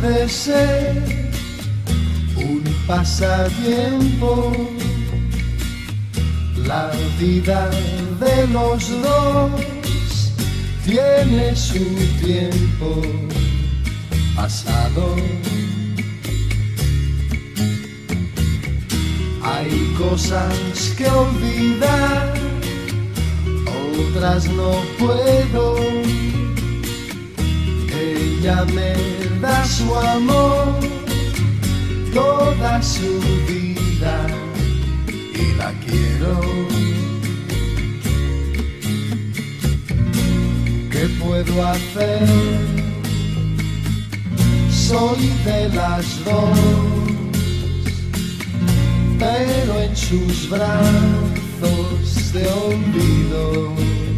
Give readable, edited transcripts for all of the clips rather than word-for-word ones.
de ser un pasatiempo. La vida de los dos tiene su tiempo pasado. Hay cosas que olvidar, otras no puedo. Ella me da su amor, toda su vida, y la quiero. ¿Qué puedo hacer? Soy de las dos, pero en sus brazos te olvido.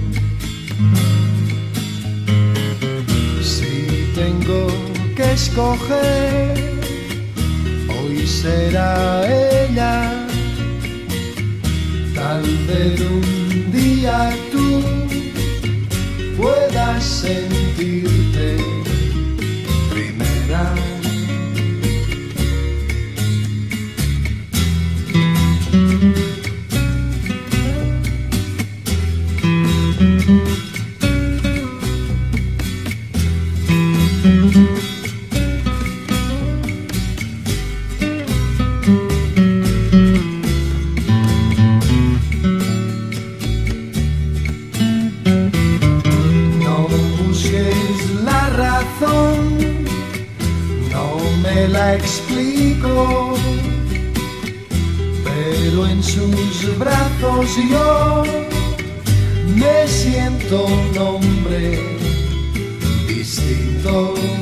Si tengo que escoger, hoy será ella. Tal vez un día tú puedas sentirte primera. No me la explico, pero en sus brazos yo me siento un hombre distinto.